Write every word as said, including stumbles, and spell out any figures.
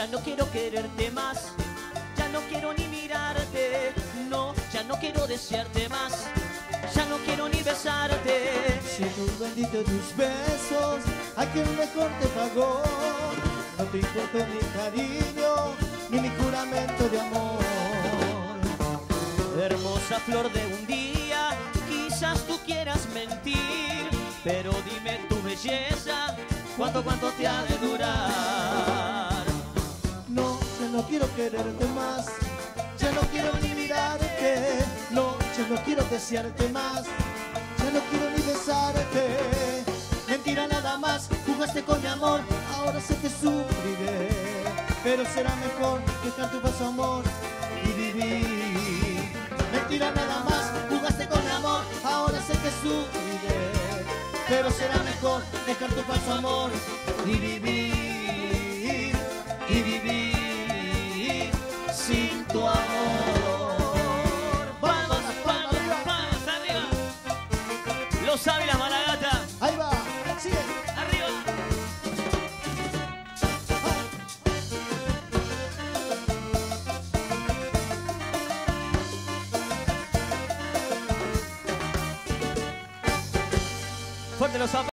ya no quiero quererte más, ya no quiero ni mirarte, no, ya no quiero desearte más, ya no quiero ni besarte. Si tus benditos tus besos, a quien mejor te pagó, no te importó mi cariño, ni mi juramento de amor. Hermosa flor de un día, quizás tú quieras mentir, pero dime tu belleza, ¿cuánto, cuánto te ha de durar? No, ya no quiero quererte más, ya no quiero ni mirarte, no, ya no quiero desearte más, ya no quiero ni besarte. Mentira nada más, jugaste con mi amor, ahora sé que sufriré, pero será mejor dejar tu falso amor y vivir. Mentira nada más, jugaste con mi amor, ahora sé que sufriré, pero será mejor dejar tu falso amor y vivir, y vivir sin tu amor. Palmas, palmas, palmas, arriba. Los Ávilas Malagata, Ahí va, sigue. arriba. Fuerte los aplausos.